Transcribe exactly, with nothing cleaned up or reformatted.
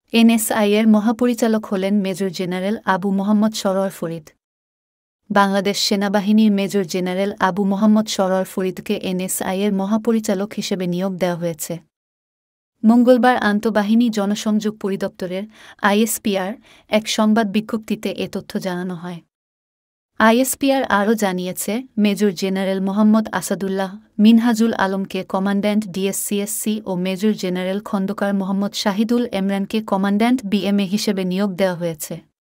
এনএসআই-এর মহাপরিচালক হলেন major general Abu Mohammad Sarwar Farid. Bangladesh সেনাবাহিনীর মেজর জেনারেল আবু মোহাম্মদ সরোয়ার ফরিদকে এনএসআই-এর মহাপরিচালক হিসেবে নিয়োগ দেওয়া হয়েছে। মঙ্গলবার আন্তঃবাহিনী জনসংযোগ পরিদপ্তরের আইএসপিআর এক সংবাদ বিজ্ঞপ্তিতে এ তথ্য জানানো হয়। আইএসপিআর আরও জানিয়েছে, মেজর জেনারেল মোহাম্মদ আসাদুল্লাহ মিনহাজুল আলমকে কমান্ড্যান্ট ডিএসসিএসসি ও মেজর জেনারেল খন্দকার মোহাম্মদ শাহিদুল এমরানকে কমান্ড্যান্ট বিএমএ হিসেবে নিয়োগ দেওয়া হয়েছে।